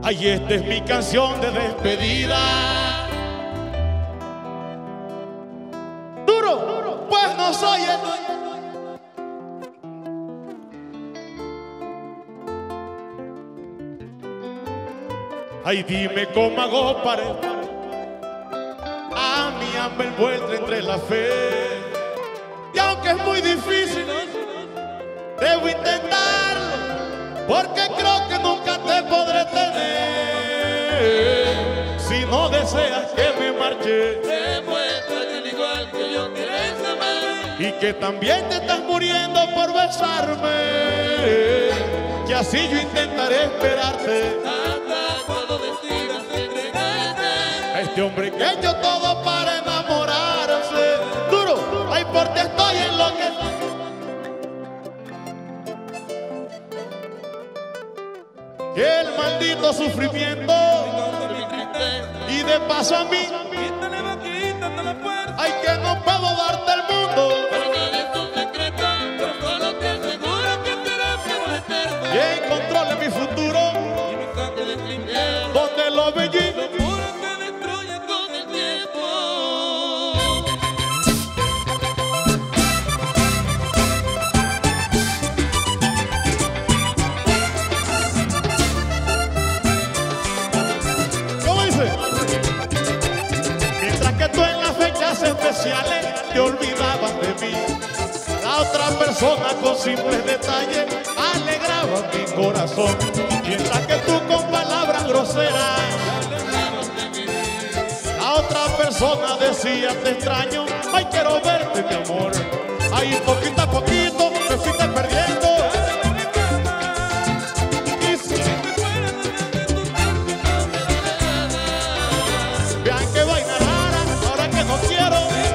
Ay, esta es mi canción de despedida. Duro, pues no soy el dueño. Ay, dime cómo hago para a mi alma envuelta entre la fe. Y aunque es muy difícil, debo intentarlo, porque creo que nunca te podré tener. Si no deseas que me marche, demuestra que al igual que yo quieres amar, y que también te estás muriendo por besarme, que así yo intentaré esperarte hasta cuando decidas entregarte a este hombre que echó todo para enamorarse. Duro, ay, por ti estoy enloquecido. Que el maldito sufrimiento de mi tristeza. y de paso a mí, Quítale va quitando la fuerza, ay, que no puedo darte el mundo. pero nadie es un secreto, pero solo te aseguro que será por eterno. Quien controle mi futuro, Y mis ángeles limpiados, donde lo bellí. lo puro se destruye con el tiempo. ¿Cómo dice? Mientras que tú en las fechas especiales te olvidabas de mí, la otra persona con simples detalles alegraba mi corazón. Mientras que tú con palabras groseras, la otra persona decía te extraño, ay, quiero verte, mi amor. Ay, poquito a poquito me fuiste perdiendo. Y si vean qué vaina rara, ahora que no quiero,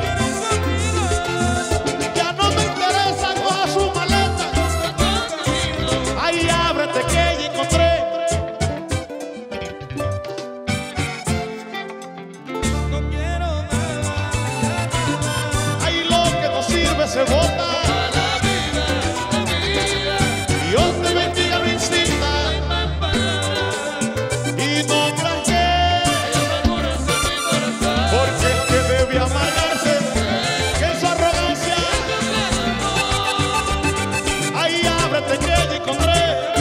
ya no me interesa, coja su maleta. Ay, ábrete que ya encontré. No quiero nada, Ay, lo que no sirve se bota. Dios te bendiga, Luisita, y no creas porque es que debe amargarse, que es su arrogancia. Ay, ábrete que ya encontré.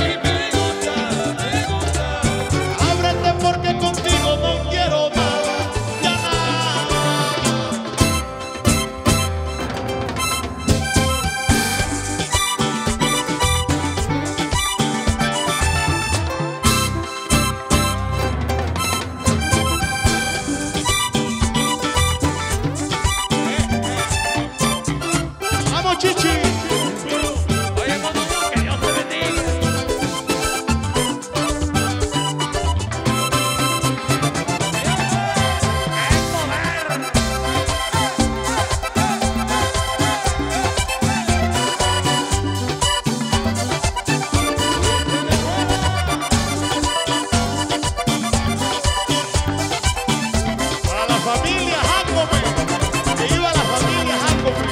Ábrete porque contigo no quiero nada, ya nada. Vamos, Chichi. Oye, mamá, que Dios te bendiga. Para la familia Jacome, que iba la familia Jacome.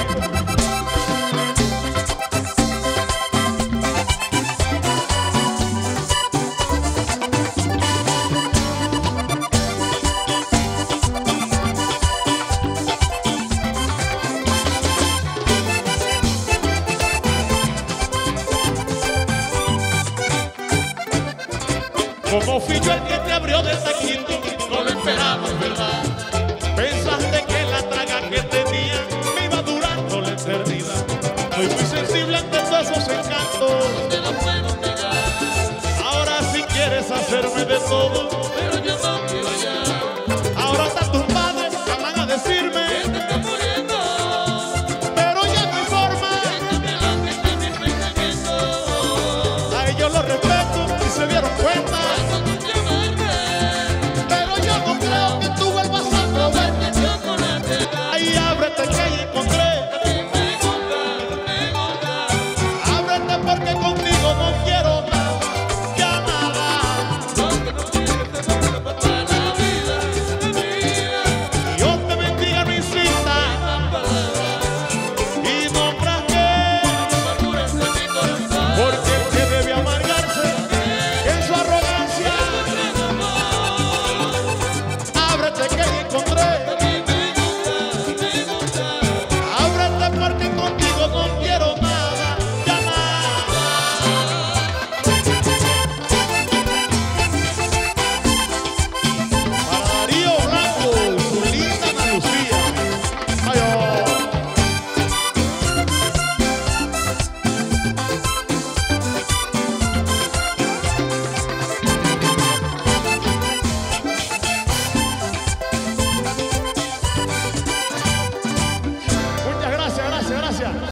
Como fui yo el que te abrió de taquito, no lo esperabas, ¿verdad? Pensaste que la traga que tenía me iba a durar toda la eternidad. Soy muy sensible ante todos esos encantos. Te lo puedo negar. Ahora si quieres hacerme de todo,